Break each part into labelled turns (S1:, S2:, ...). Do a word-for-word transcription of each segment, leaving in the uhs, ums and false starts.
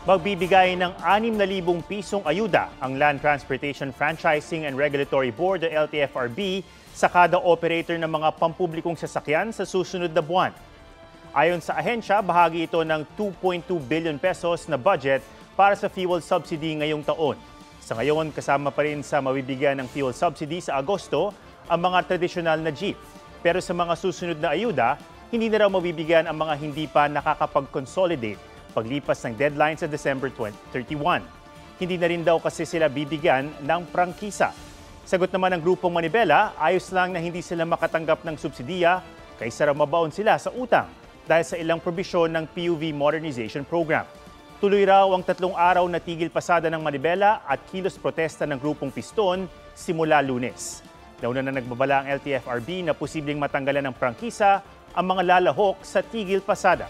S1: Magbibigay ng anim na libong pisong ayuda ang Land Transportation Franchising and Regulatory Board o L T F R B sa kada operator ng mga pampublikong sasakyan sa susunod na buwan. Ayon sa ahensya, bahagi ito ng two point two billion pesos na budget para sa fuel subsidy ngayong taon. Sa ngayon, kasama pa rin sa mabibigyan ng fuel subsidy sa Agosto ang mga tradisyonal na jeep. Pero sa mga susunod na ayuda, hindi na raw mabibigyan ang mga hindi pa nakakapag-consolidate paglipas ng deadline sa December thirty-first. Hindi na rin daw kasi sila bibigyan ng prangkisa. Sagot naman ng grupong Manibela, ayos lang na hindi sila makatanggap ng subsidiya kaysa raw mabaon sila sa utang dahil sa ilang probisyon ng P U V Modernization Program. Tuloy raw ang tatlong araw na tigil pasada ng Manibela at kilos protesta ng grupong Piston simula Lunes. Nauna na nagbabala ang L T F R B na posibleng matanggalan ng prangkisa ang mga lalahok sa tigil pasada.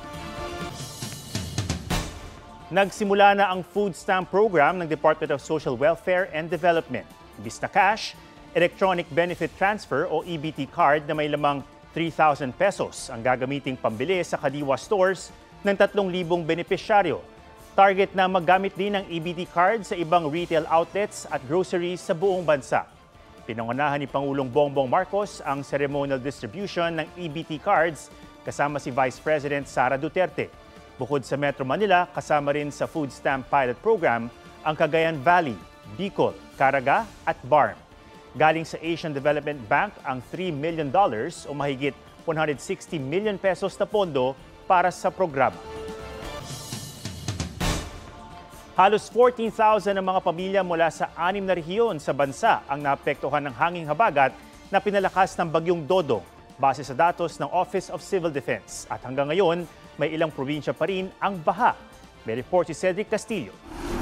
S1: Nagsimula na ang food stamp program ng Department of Social Welfare and Development. Imbis na cash, electronic benefit transfer o E B T card na may lamang three thousand pesos ang gagamiting pambili sa Kadiwa stores ng tatlong libong benepisyaryo. Target na maggamit din ng E B T card sa ibang retail outlets at groceries sa buong bansa. Pinangunahan ni Pangulong Bongbong Marcos ang ceremonial distribution ng E B T cards kasama si Vice President Sara Duterte. Bukod sa Metro Manila, kasama rin sa food stamp pilot program ang Cagayan Valley, Bicol, Caraga at B A R M. Galing sa Asian Development Bank ang three million dollars o mahigit one hundred sixty million pesos na pondo para sa programa. Halos fourteen thousand ang mga pamilya mula sa anim na rehiyon sa bansa ang naapektuhan ng hanging habagat na pinalakas ng bagyong Dodong base sa datos ng Office of Civil Defense. At hanggang ngayon, may ilang probinsya pa rin ang baha. May report si Cedric Castillo.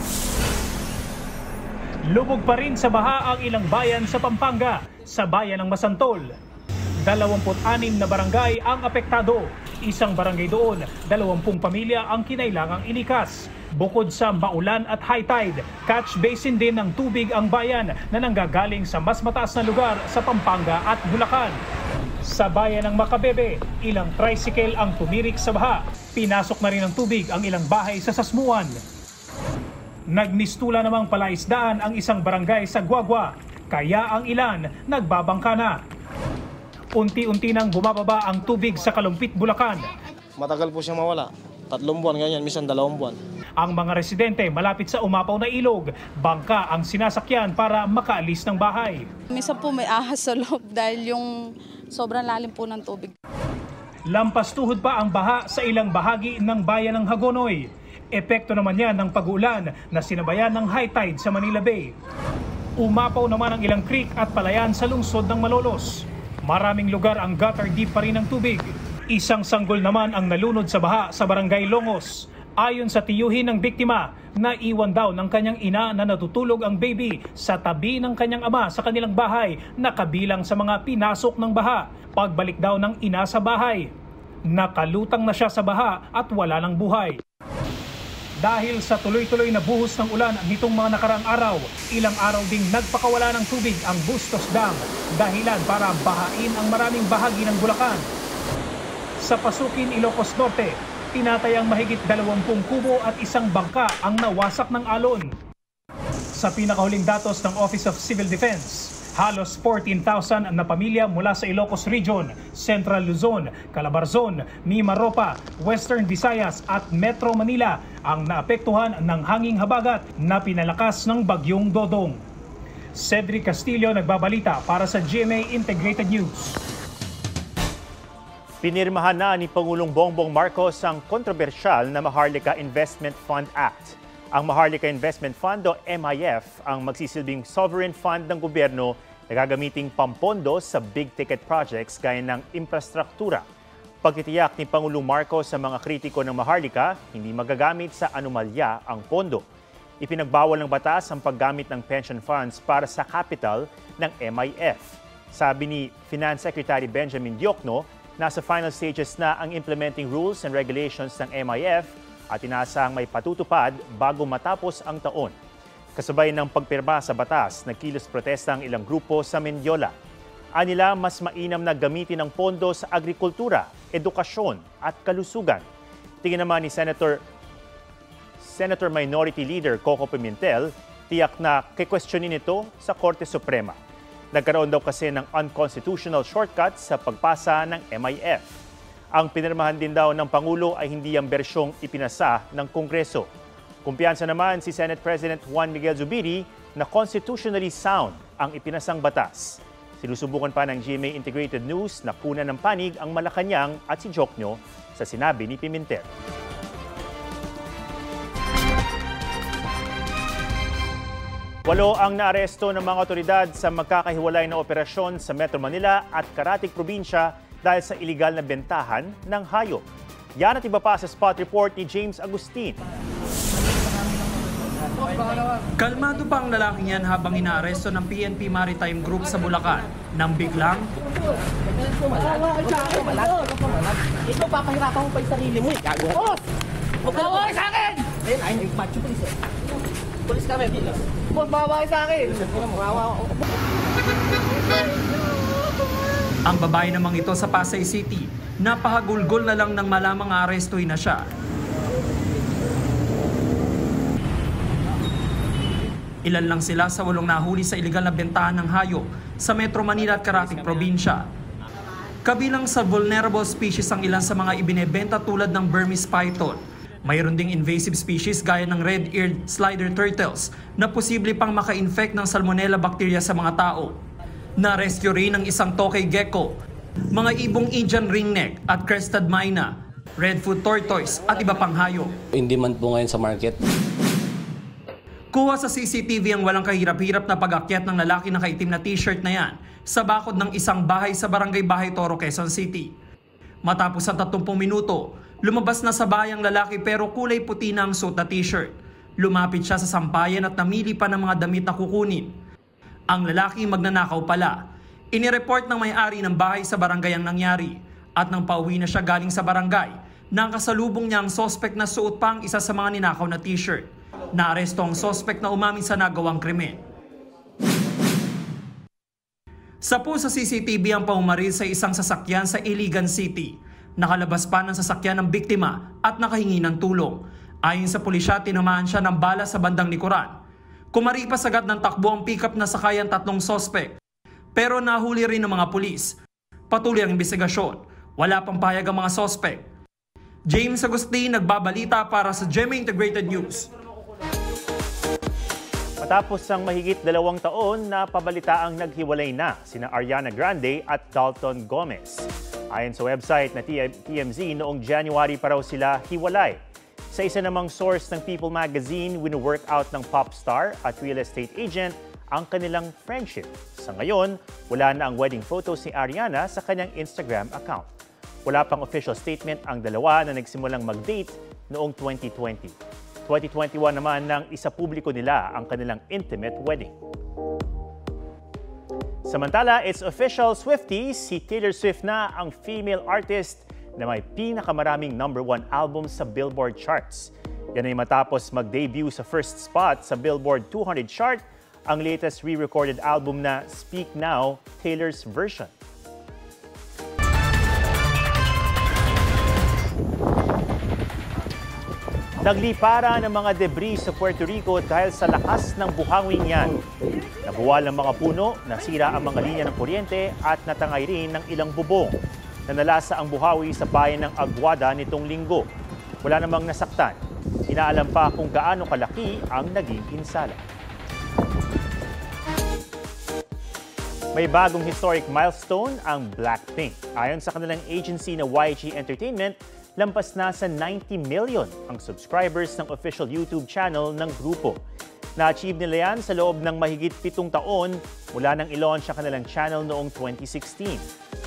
S2: Lubog pa rin sa baha ang ilang bayan sa Pampanga, sa bayan ng Masantol. dalawampu't anim na barangay ang apektado. Isang barangay doon, dalawampung pamilya ang kinailangang ilikas. Bukod sa maulan at high tide, catch basin din ng tubig ang bayan na nanggagaling sa mas mataas na lugar sa Pampanga at Bulacan. Sa bayan ng Macabebe, ilang tricycle ang tumirik sa baha. Pinasok na rin ng tubig ang ilang bahay sa Sasmuan. Nagmistula namang palaisdaan ang isang barangay sa Guagua, kaya ang ilan nagbabangka na. Unti-unti nang bumababa ang tubig sa Kalumpit, Bulacan.
S3: Matagal po siyang mawala. Tatlong buwan, ganyan, minsan dalawang buwan.
S2: Ang mga residente malapit sa umapaw na ilog, bangka ang sinasakyan para makaalis ng bahay.
S4: Minsan po may ahas sa loob dahil yung sobrang lalim po ng tubig.
S2: Lampas tuhod pa ang baha sa ilang bahagi ng bayan ng Hagonoy. Epekto naman yan ng pag-ulan na sinabayan ng high tide sa Manila Bay. Umapaw naman ang ilang creek at palayan sa lungsod ng Malolos. Maraming lugar ang gutter deep pa rin ng tubig. Isang sanggol naman ang nalunod sa baha sa barangay Longos. Ayon sa tiyuhin ng biktima, naiwan daw ng kanyang ina na natutulog ang baby sa tabi ng kanyang ama sa kanilang bahay na kabilang sa mga pinasok ng baha. Pagbalik daw ng ina sa bahay, nakalutang na siya sa baha at wala ng buhay. Dahil sa tuloy-tuloy na buhos ng ulan nitong mga nakaraang araw, ilang araw ding nagpakawala ng tubig ang Bustos Dam, dahilan para bahain ang maraming bahagi ng Bulacan. Sa Pasukin, Ilocos Norte, tinatayang mahigit dalawampung kubo at isang bangka ang nawasak ng alon. Sa pinakahuling datos ng Office of Civil Defense, halos fourteen thousand na pamilya mula sa Ilocos Region, Central Luzon, Calabarzon, Mimaropa, Western Visayas at Metro Manila ang naapektuhan ng hanging habagat na pinalakas ng bagyong Dodong. Cedric Castillo nagbabalita para sa G M A Integrated News.
S1: Pinirmahan na ni Pangulong Bongbong Marcos ang kontrobersyal na Maharlika Investment Fund Act. Ang Maharlika Investment Fund o M I F ang magsisilbing sovereign fund ng gobyerno na gagamiting pampondo sa big-ticket projects gaya ng infrastruktura. Pagtitiyak ni Pangulong Marcos sa mga kritiko ng Maharlika, hindi magagamit sa anomalya ang pondo. Ipinagbawal ng batas ang paggamit ng pension funds para sa capital ng M I F. Sabi ni Finance Secretary Benjamin Diokno, nasa final stages na ang implementing rules and regulations ng M I F at inaasahang may patutupad bago matapos ang taon. Kasabay ng pagpirma sa batas, nagkilos protesta ang ilang grupo sa Mendiola. Anila mas mainam na gamitin ang pondo sa agrikultura, edukasyon at kalusugan. Tingin naman ni Senator Senator Minority Leader Coco Pimentel, tiyak na kikwestiyonin ito sa Korte Suprema. Nagkaroon daw kasi ng unconstitutional shortcut sa pagpasa ng M I F. Ang pinirmahan din daw ng Pangulo ay hindi ang bersyong ipinasa ng Kongreso. Kumpiyansa naman si Senate President Juan Miguel Zubiri na constitutionally sound ang ipinasang batas. Sinusubukan pa ng G M A Integrated News na kunan ng panig ang Malacanang at si Jokno sa sinabi ni Pimentel. Walo ang naaresto ng mga otoridad sa magkakahiwalay na operasyon sa Metro Manila at Caratic Probinsya dahil sa iligal na bentahan ng hayop. Yan at iba pa sa spot report ni James Agustin.
S5: Kalmado pa ang lalaking yan habang inaaresto ng P N P Maritime Group sa Bulacan nang biglang
S6: ito, papahirapan mo pa yung sarili mo. Boss! Huwag ka bawal sa akin! Ayun, ayun, yung macho police eh. Police kami, police. Boss, bawal sa akin!
S5: ang babae namang ito sa Pasay City. Napahagulgol na lang nang malamang arestuhin na siya. Ilan lang sila sa walong nahuli sa iligal na bentahan ng hayop sa Metro Manila at Caratic Probinsya. Kabilang sa vulnerable species ang ilan sa mga ibinebenta tulad ng Burmese python. Mayroon ding invasive species gaya ng red-eared slider turtles na posible pang maka-infect ng salmonella bacteria sa mga tao. Na-rescue rin ang isang tokay gecko, mga ibong Indian ringneck at crested myna, redfoot tortoise at iba pang hayop.
S7: Hindi man po ngayon sa market.
S5: Kuha sa C C T V ang walang kahirap-hirap na pag-akyat ng lalaki na kaitim na t-shirt na yan sa bakod ng isang bahay sa Barangay Bahay Toro, Quezon City. Matapos ang tatlumpu minuto, lumabas na sa bahay ang lalaki pero kulay puti na ang suot na t-shirt. Lumapit siya sa sampayan at namili pa ng mga damit na kukunin. Ang lalaki magnanakaw pala. Inireport ng may-ari ng bahay sa barangay ang nangyari at nang pauwi na siya galing sa barangay, nakasalubong niya ang sospek na suot pa ang isa sa mga ninakaw na t-shirt. Naaresto ang sospek na umamin sa nagawang krimen. Sapu sa C C T V ang paumaril sa isang sasakyan sa Iligan City. Nakalabas pa ng sasakyan ng biktima at nakahingi ng tulong. Ayon sa pulisya, tinamaan siya ng bala sa bandang likuran. Kumaripas agad ng takbo ang pickup na sakayan tatlong sospek. Pero nahuli rin ng mga pulis. Patuloy ang investigasyon. Wala pang pahayag ang mga sospek. James Agustin, nagbabalita para sa G M A Integrated News.
S1: Matapos ang mahigit dalawang taon na pabalitaang naghiwalay na sina Ariana Grande at Dalton Gomez. Ayon sa website na T M Z, noong January pa raw sila hiwalay. Sa isa namang source ng People Magazine, wino-work out ng pop star at real estate agent ang kanilang friendship. Sa ngayon, wala na ang wedding photos ni Ariana sa kanyang Instagram account. Wala pang official statement ang dalawa na nagsimulang mag-date noong twenty twenty. twenty twenty-one naman nang isa publiko nila ang kanilang intimate wedding. Samantala, it's official, Swifties, si Taylor Swift na ang female artist na may pinakamaraming number one album sa Billboard charts. Yan ay matapos mag-debut sa first spot sa Billboard two hundred chart ang latest re-recorded album na Speak Now, Taylor's Version. Naglipara ng mga debris sa Puerto Rico dahil sa lakas ng buhangin yan. Nabuwal ang mga puno, nasira ang mga linya ng kuryente at natangay rin ng ilang bubong. Nanalasa ang buhawi sa bayan ng Aguada nitong linggo. Wala namang nasaktan. Inaalam pa kung gaano kalaki ang naging pinsala. May bagong historic milestone ang Blackpink. Ayon sa kanilang agency na Y G Entertainment, lampas na sa ninety million ang subscribers ng official YouTube channel ng grupo. Na-achieve nila yan sa loob ng mahigit pitong taon mula nang i-launch ang kanilang channel noong twenty sixteen.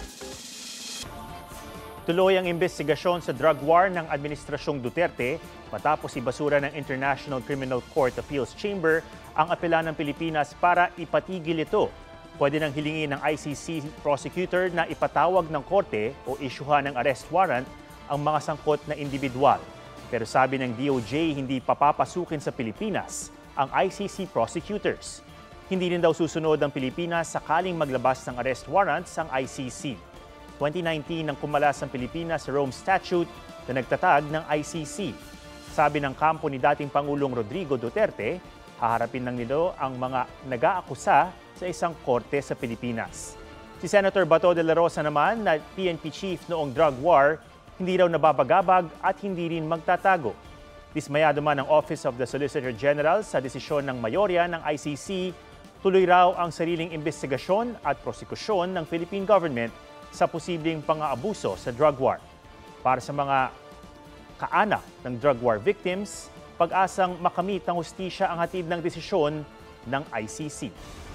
S1: Tuloy ang investigasyon sa drug war ng Administrasyong Duterte matapos ibasura ng International Criminal Court Appeals Chamber ang apela ng Pilipinas para ipatigil ito. Pwede nang hilingin ng I C C prosecutor na ipatawag ng korte o isyuhan ng arrest warrant ang mga sangkot na individual. Pero sabi ng D O J, hindi papapasukin sa Pilipinas ang I C C prosecutors. Hindi rin daw susunod ang Pilipinas sakaling maglabas ng arrest warrants ang I C C. twenty nineteen nang kumalas ang Pilipinas sa Rome Statute na nagtatag ng I C C. Sabi ng kampo ni dating Pangulong Rodrigo Duterte, haharapin ng nito ang mga nag-aakusa sa isang korte sa Pilipinas. Si Senator Bato de la Rosa naman na P N P chief noong drug war, hindi raw nababagabag at hindi rin magtatago. Dismayado man ang Office of the Solicitor General sa desisyon ng mayorya ng I C C, tuloy raw ang sariling investigasyon at prosekusyon ng Philippine government sa posibleng pang-aabuso sa drug war. Para sa mga kaanak ng drug war victims, pag-asang makamit ng hustisya ang hatid ng desisyon ng I C C.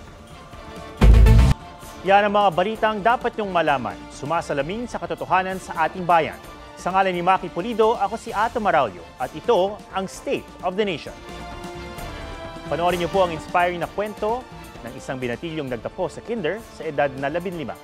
S1: Yan ang mga balitang dapat niyong malaman. Sumasalamin sa katotohanan sa ating bayan. Sa ngalan ni Maki Pulido, ako si Ato Maralio at ito ang State of the Nation. Panoorin niyo po ang inspiring na kwento ng isang binatilyong nagtapos sa kinder sa edad na labing lima.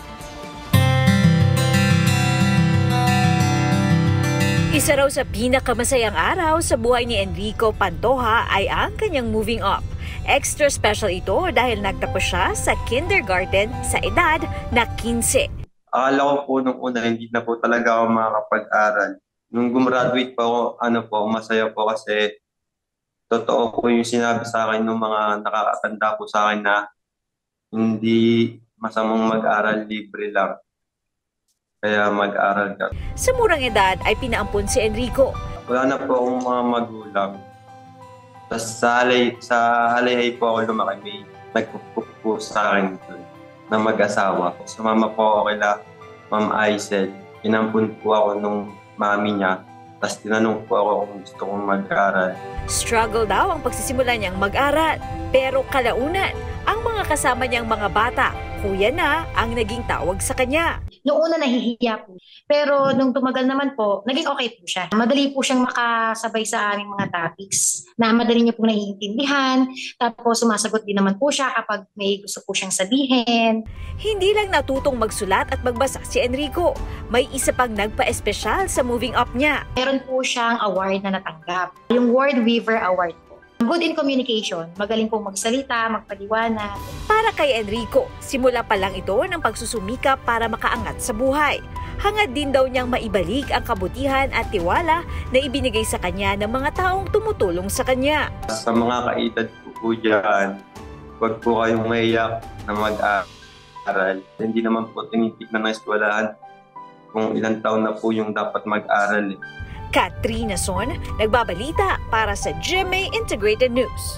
S7: Isa raw sa pinakamasayang araw sa buhay ni Enrico Pantoja ay ang kanyang moving up. Extra special ito dahil nagtapos siya sa kindergarten sa edad na labinlima.
S8: Akala ko po nung una hindi na po talaga ako makakapag-aral. Nung gumraduate pa ako, ano po, masaya po kasi totoo po yung sinabi sa akin ng mga nakakatanda po sa akin na hindi masamang mag-aral, libre lang. Kaya mag-aral ka.
S7: Sa murang edad ay pinaampun si Enrico.
S8: Wala na po akong mga magulang. Tapos sa halay, sa halayhay po ako lumaki, may nagpupup po sa akin doon na mag-asawa. Sumama po ako kay Ma'am Aisel. Inampun po ako nung mami niya. Tapos tinanong po ako kung gusto kong mag-aral.
S7: Struggle daw ang pagsisimula niyang mag-aral. Pero kalaunan, ang mga kasama niyang mga bata, kuya na ang naging tawag sa kanya.
S9: Noong una nahihiya po. Pero nung tumagal naman po, naging okay po siya. Madali po siyang makasabay sa aming mga topics na madali niya po naiintindihan. Tapos sumasagot din naman po siya kapag may gusto po siyang sabihin.
S7: Hindi lang natutong magsulat at magbasa si Enrico. May isa pang nagpa-espesyal sa moving up niya.
S9: Meron po siyang award na natanggap. Yung Word Weaver Award. Good in communication, magaling pong magsalita, magpaliwanag.
S7: Para kay Enrico, simula pa lang ito ng pagsusumikap para makaangat sa buhay. Hangad din daw niyang maibalik ang kabutihan at tiwala na ibinigay sa kanya ng mga taong tumutulong sa kanya.
S8: Sa mga kaedad po po dyan, huwag po kayong maiyak na mag-aral. Hindi naman po tinitignan ng eskwelahan kung ilang taon na po yung dapat mag-aral. Eh.
S7: Katrina Son, nagbabalita para sa G M A Integrated News.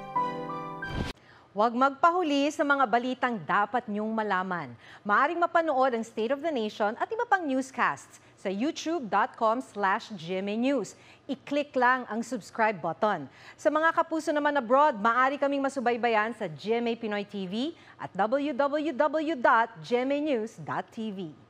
S10: Huwag magpahuli sa mga balitang dapat niyong malaman. Maaring mapanood ang State of the Nation at iba pang newscasts sa youtube dot com slash G M A News. I-click lang ang subscribe button. Sa mga kapuso naman abroad, maaari kaming masubaybayan sa G M A Pinoy T V at w w w dot g m a news dot t v.